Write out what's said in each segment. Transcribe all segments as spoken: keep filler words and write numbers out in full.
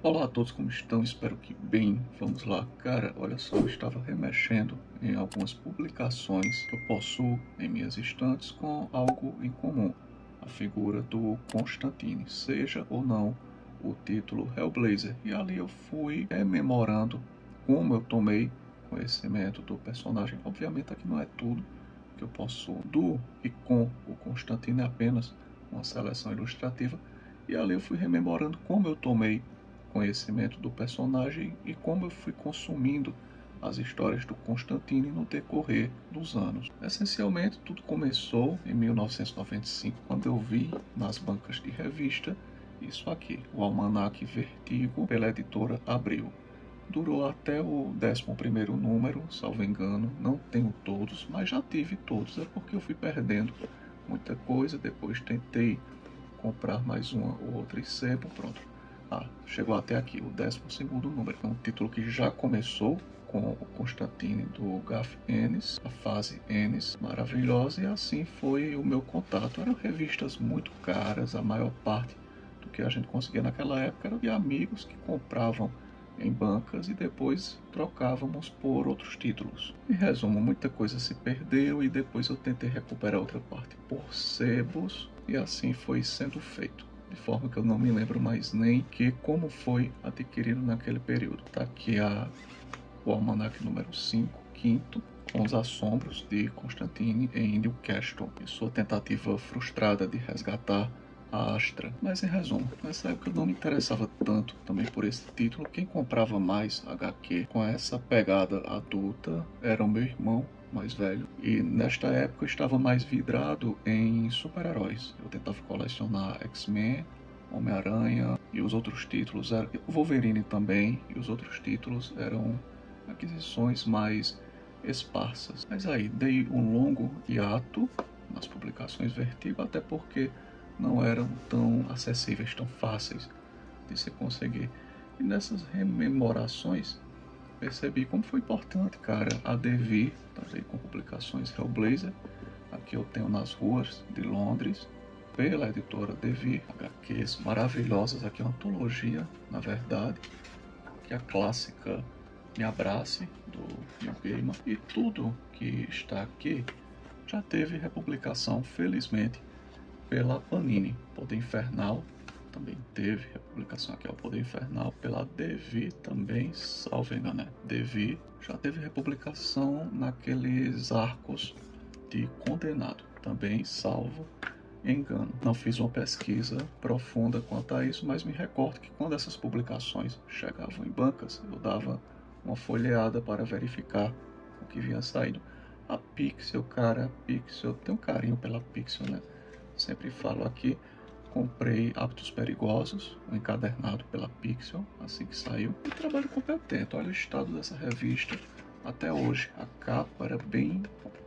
Olá a todos, como estão? Espero que bem. Vamos lá. Cara, olha só, eu estava remexendo em algumas publicações que eu possuo em minhas estantes com algo em comum. A figura do Constantine, seja ou não o título Hellblazer. E ali eu fui rememorando como eu tomei conhecimento do personagem. Obviamente aqui não é tudo que eu possuo do e com o Constantine, é apenas uma seleção ilustrativa. E ali eu fui rememorando como eu tomei conhecimento do personagem e como eu fui consumindo as histórias do Constantine no decorrer dos anos. Essencialmente, tudo começou em mil novecentos e noventa e cinco, quando eu vi nas bancas de revista isso aqui, o Almanaque Vertigo, pela editora Abril. Durou até o décimo primeiro número, salvo engano, não tenho todos, mas já tive todos, é porque eu fui perdendo muita coisa, depois tentei comprar mais uma ou outra e sebo, pronto. Ah, chegou até aqui, o décimo segundo número. É um título que já começou com o Constantine do Garth Ennis, a fase Ennis, maravilhosa, e assim foi o meu contato. Eram revistas muito caras, a maior parte do que a gente conseguia naquela época era de amigos que compravam em bancas e depois trocávamos por outros títulos. Em resumo, muita coisa se perdeu e depois eu tentei recuperar outra parte por sebos e assim foi sendo feito. De forma que eu não me lembro mais nem que como foi adquirido naquele período. Tá aqui a, o almanaque número cinco, quinto, com os assombros de Constantine em Newcastle e sua tentativa frustrada de resgatar a Astra. Mas em resumo, nessa época eu não me interessava tanto também por esse título. Quem comprava mais agá quê com essa pegada adulta era o meu irmão mais velho, e nesta época eu estava mais vidrado em super-heróis. Eu tentava colecionar X-Men, Homem-Aranha e os outros títulos, era Wolverine também, e os outros títulos eram aquisições mais esparsas. Mas aí dei um longo hiato nas publicações Vertigo, até porque não eram tão acessíveis, tão fáceis de se conseguir. E nessas rememorações percebi como foi importante, cara, a Devir, tá aí com publicações Hellblazer. Aqui eu tenho Nas Ruas de Londres, pela editora Devir, agá quês maravilhosas, aqui é uma antologia, na verdade, que é a clássica Me Abrace, do Neil Gaiman, e tudo que está aqui já teve republicação, felizmente, pela Panini. Poder Infernal também teve republicação aqui, ó, Poder Infernal, pela Devir também, salvo engano, né? Devir já teve republicação naqueles arcos de Condenado, também, salvo engano. Não fiz uma pesquisa profunda quanto a isso, mas me recordo que quando essas publicações chegavam em bancas, eu dava uma folheada para verificar o que vinha saindo. A Pixel, cara, a Pixel, eu tenho um carinho pela Pixel, né? Sempre falo aqui, comprei Hábitos Perigosos, um encadernado pela Pixel, assim que saiu. E trabalho competente, olha o estado dessa revista até hoje. A capa era bem,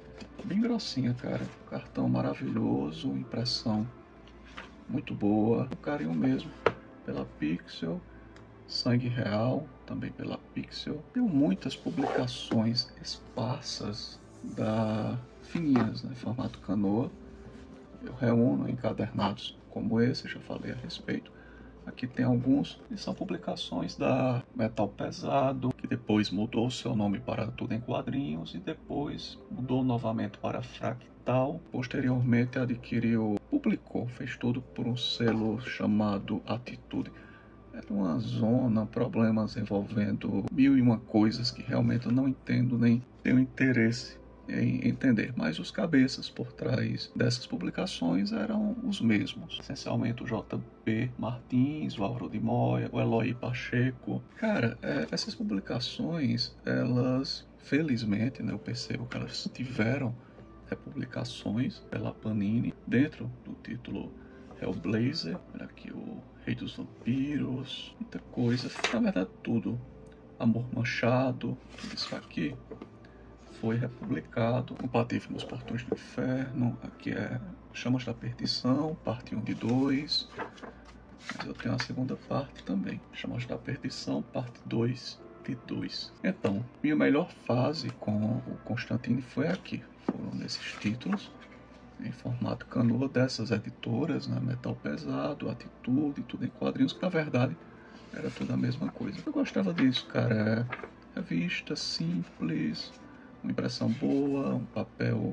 bem grossinha, cara. Cartão maravilhoso, impressão muito boa. Um carinho mesmo pela Pixel. Sangue Real, também pela Pixel. Tenho muitas publicações esparsas da fininhas, né, em formato canoa. Eu reúno encadernados como esse, já falei a respeito. Aqui tem alguns, e são publicações da Metal Pesado, que depois mudou seu nome para Tudo em Quadrinhos, e depois mudou novamente para Fractal. Posteriormente adquiriu, publicou, fez tudo por um selo chamado Atitude. Era uma zona, problemas envolvendo mil e uma coisas que realmente eu não entendo nem tenho interesse em entender, mas os cabeças por trás dessas publicações eram os mesmos, essencialmente o J P Martins, o Álvaro de Moya, o Eloy Pacheco. Cara, é, essas publicações, elas, felizmente, né, eu percebo que elas tiveram republicações pela Panini dentro do título Hellblazer, aqui o Rei dos Vampiros, muita coisa, na verdade tudo, Amor Manchado, tudo isso aqui foi republicado, Compatível nos Portões do Inferno, aqui é Chamas da Perdição, parte um de dois, mas eu tenho a segunda parte também, Chamas da Perdição, parte dois de dois. Então, minha melhor fase com o Constantine foi aqui, foram nesses títulos, em formato canoa dessas editoras, né, Metal Pesado, Atitude, Tudo em Quadrinhos, que na verdade era tudo a mesma coisa. Eu gostava disso, cara. Revista simples, uma impressão boa, um papel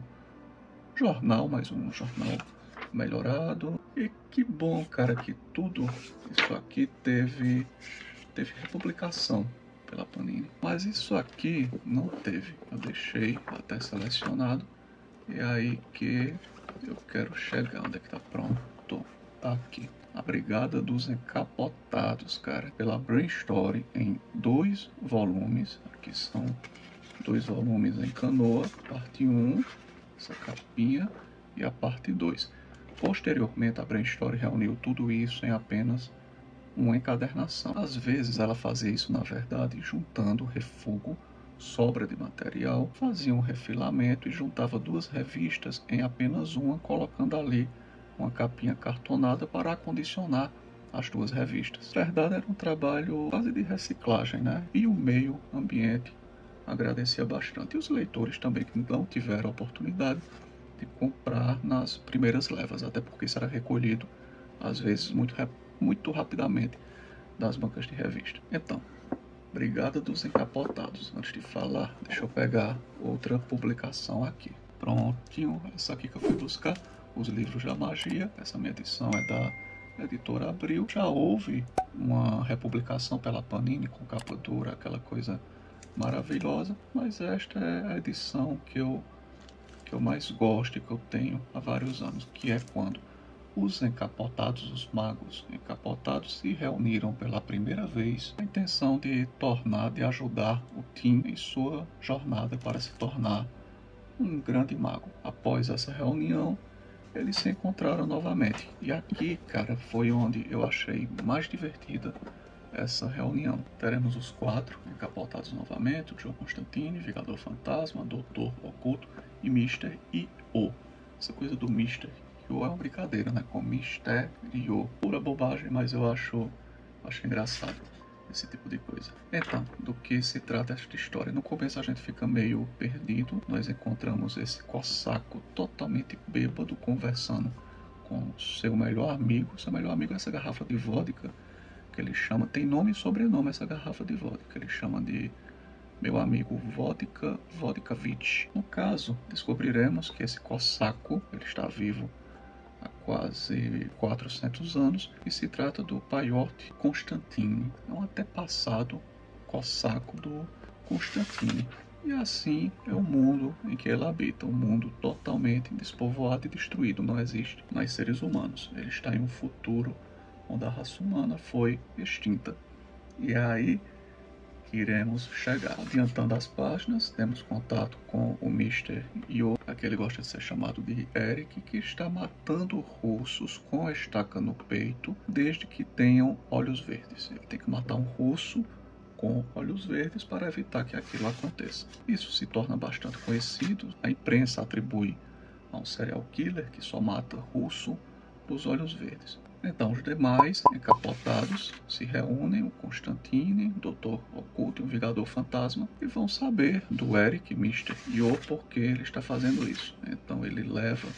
jornal, mas um jornal melhorado. E que bom, cara, que tudo isso aqui teve, teve republicação pela Panini. Mas isso aqui não teve. Eu deixei até selecionado. E é aí que eu quero chegar. Onde é que tá? Pronto. Tá aqui. A Brigada dos Encapotados, cara. Pela Brain Story em dois volumes. Aqui são dois volumes em canoa. Parte um, essa capinha. E a parte dois. Posteriormente, a Brain Story reuniu tudo isso em apenas uma encadernação. Às vezes ela fazia isso, na verdade, juntando refugo, sobra de material, fazia um refilamento e juntava duas revistas em apenas uma, colocando ali uma capinha cartonada para acondicionar as duas revistas. Na verdade, era um trabalho quase de reciclagem, né? E o meio ambiente agradecia bastante. E os leitores também, que não tiveram a oportunidade de comprar nas primeiras levas, até porque isso era recolhido, às vezes, muito, muito rapidamente das bancas de revista. Então, Brigada dos Encapotados. Antes de falar, deixa eu pegar outra publicação aqui. Prontinho, essa aqui que eu fui buscar, Os Livros da Magia. Essa minha edição é da editora Abril. Já houve uma republicação pela Panini com capa dura, aquela coisa maravilhosa, mas esta é a edição que eu, que eu mais gosto e que eu tenho há vários anos, que é quando os encapotados, os magos encapotados, se reuniram pela primeira vez com a intenção de tornar, de ajudar o Tim em sua jornada para se tornar um grande mago. Após essa reunião, eles se encontraram novamente. E aqui, cara, foi onde eu achei mais divertida essa reunião. Teremos os quatro encapotados novamente: o Joe Constantine, Vingador Fantasma, Doutor Oculto e mister I-O. Essa coisa do mister I-O é uma brincadeira, né? Com Mistério. Pura bobagem, mas eu acho, acho engraçado esse tipo de coisa. Então, do que se trata esta história? No começo a gente fica meio perdido. Nós encontramos esse cossaco totalmente bêbado conversando com seu melhor amigo. Seu melhor amigo é essa garrafa de vodka que ele chama, tem nome e sobrenome essa garrafa de vodka. Ele chama de meu amigo Vodka Vodkavich. No caso, descobriremos que esse cossaco, ele está vivo há quase quatrocentos anos e se trata do Paiort Constantine. É um antepassado cossaco do Constantine. E assim é o mundo em que ele habita, um mundo totalmente despovoado e destruído. Não existe mais seres humanos. Ele está em um futuro onde a raça humana foi extinta. E é aí que iremos chegar. Adiantando as páginas, temos contato com o mister I-O, que ele gosta de ser chamado de Eric, que está matando russos com a estaca no peito, desde que tenham olhos verdes. Ele tem que matar um russo com olhos verdes para evitar que aquilo aconteça. Isso se torna bastante conhecido. A imprensa atribui a um serial killer que só mata russo dos olhos verdes. Então os demais encapotados se reúnem, o Constantine, o doutor Oculto e o Vingador Fantasma, e vão saber do Eric, mister I-O, porque ele está fazendo isso. Então ele leva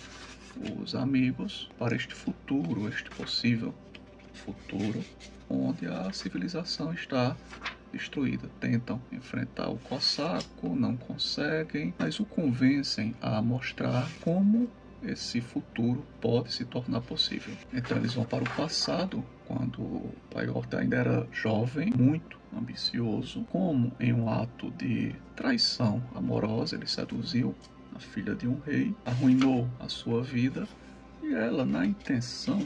os amigos para este futuro, este possível futuro, onde a civilização está destruída. Tentam enfrentar o cossaco, não conseguem, mas o convencem a mostrar como esse futuro pode se tornar possível. Então eles vão para o passado, quando o Paiort ainda era jovem, muito ambicioso, como em um ato de traição amorosa, ele seduziu a filha de um rei, arruinou a sua vida, e ela, na intenção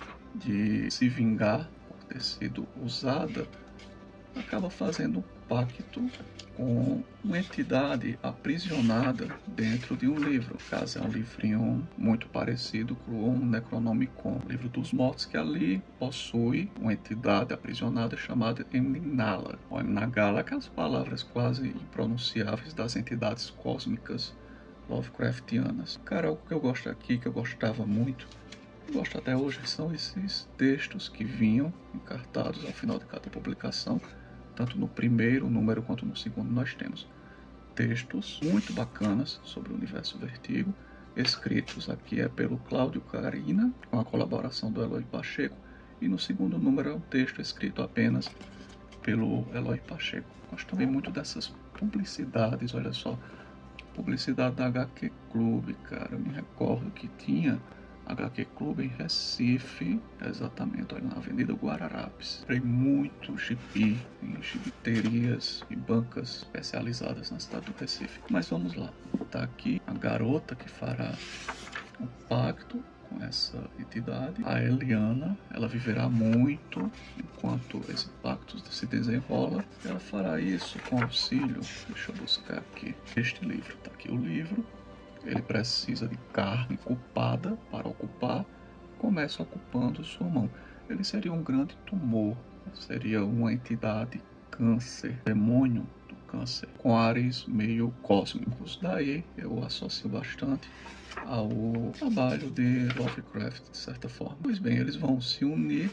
de se vingar por ter sido usada, acaba fazendo um pacto com uma entidade aprisionada dentro de um livro. No caso, é um livrinho muito parecido com o Necronomicon, o livro dos mortos, que ali possui uma entidade aprisionada chamada Emnala, ou Emnagala, aquelas palavras quase impronunciáveis das entidades cósmicas Lovecraftianas. Cara, o que eu gosto aqui, que eu gostava muito, eu gosto até hoje, são esses textos que vinham encartados ao final de cada publicação. Tanto no primeiro número quanto no segundo nós temos textos muito bacanas sobre o universo Vertigo, escritos aqui é pelo Cláudio Carina, com a colaboração do Eloy Pacheco, E no segundo número é um texto escrito apenas pelo Eloy Pacheco. Gosto também muito dessas publicidades, olha só. Publicidade da H Q Clube, cara. Eu me recordo que tinha H Q Clube em Recife, exatamente, olha, na Avenida Guararapes. Comprei muito gibi em gibiterias e bancas especializadas na cidade do Recife. Mas vamos lá, tá aqui a garota que fará um pacto com essa entidade, a Eliana. Ela viverá muito enquanto esse pacto se desenrola. Ela fará isso com auxílio, deixa eu buscar aqui, este livro, tá aqui o livro. Ele precisa de carne ocupada para ocupar, começa ocupando sua mão. Ele seria um grande tumor, seria uma entidade câncer, demônio do câncer, com ares meio cósmicos. Daí eu associo bastante ao trabalho de Lovecraft, de certa forma. Pois bem, eles vão se unir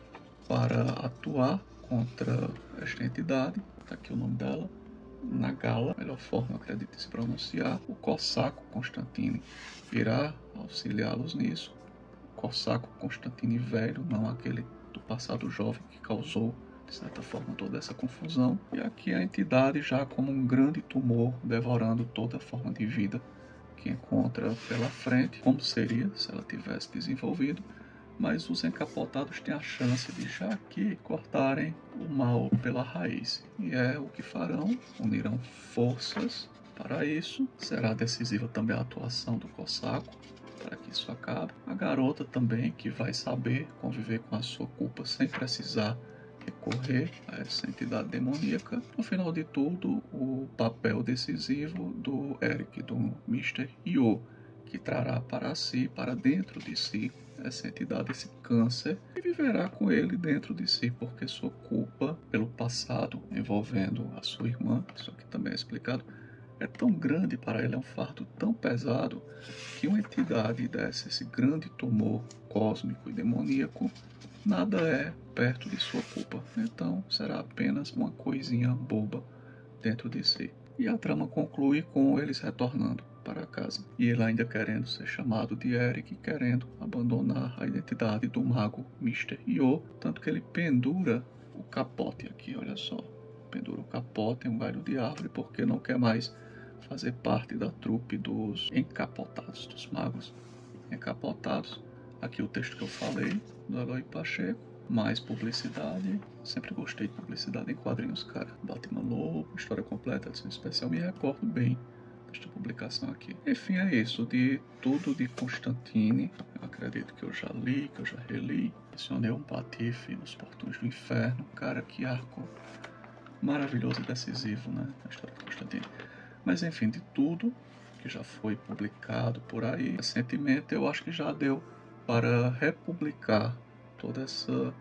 para atuar contra esta entidade. Está aqui o nome dela, Nagala, melhor forma, acredito, de se pronunciar. O Cossaco Constantine irá auxiliá-los nisso. O Cossaco Constantine velho, não aquele do passado jovem que causou, de certa forma, toda essa confusão. E aqui a entidade já como um grande tumor, devorando toda forma de vida que encontra pela frente, como seria se ela tivesse desenvolvido. Mas os encapotados têm a chance de já aqui cortarem o mal pela raiz. E é o que farão, unirão forças para isso. Será decisiva também a atuação do Cossaco para que isso acabe. A garota também, que vai saber conviver com a sua culpa sem precisar recorrer a essa entidade demoníaca. No final de tudo, o papel decisivo do Eric, do mister Yo, que trará para si, para dentro de si, essa entidade, esse câncer, e viverá com ele dentro de si, porque sua culpa pelo passado envolvendo a sua irmã, isso aqui também é explicado, é tão grande para ele, é um fardo tão pesado, que uma entidade dessa, esse grande tumor cósmico e demoníaco, nada é perto de sua culpa. Então será apenas uma coisinha boba dentro de si. E a trama conclui com eles retornando para casa. E ele ainda querendo ser chamado de Eric, querendo abandonar a identidade do mago mister Yo, tanto que ele pendura o capote aqui, olha só. Pendura o capote em um galho de árvore porque não quer mais fazer parte da trupe dos encapotados, dos magos encapotados. Aqui o texto que eu falei, do Eloy Pacheco. Mais publicidade, sempre gostei de publicidade em quadrinhos, cara. Batman Lobo, história completa, edição especial, me recordo bem desta publicação aqui. Enfim, é isso, de tudo de Constantine, eu acredito que eu já li, que eu já reli. Acionei um patife nos portões do inferno, cara, que arco maravilhoso e decisivo, né, na história de Constantine. Mas enfim, de tudo que já foi publicado por aí recentemente, eu acho que já deu para republicar toda essa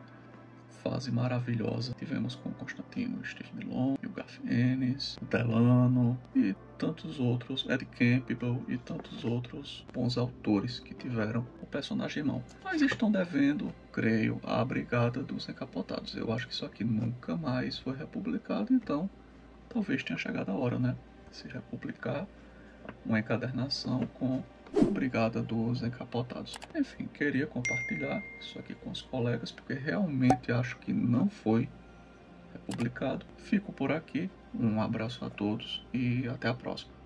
fase maravilhosa que tivemos com Constantino, Steve Dillon, o Garth Ennis, o Delano e tantos outros, Ed Campbell e tantos outros bons autores que tiveram o personagem em mão. Mas estão devendo, creio, a Brigada dos Encapotados. Eu acho que isso aqui nunca mais foi republicado, então talvez tenha chegado a hora, né? Se republicar uma encadernação com a Brigada dos Encapotados. Enfim, queria compartilhar isso aqui com os colegas, porque realmente acho que não foi republicado. Fico por aqui, um abraço a todos e até a próxima.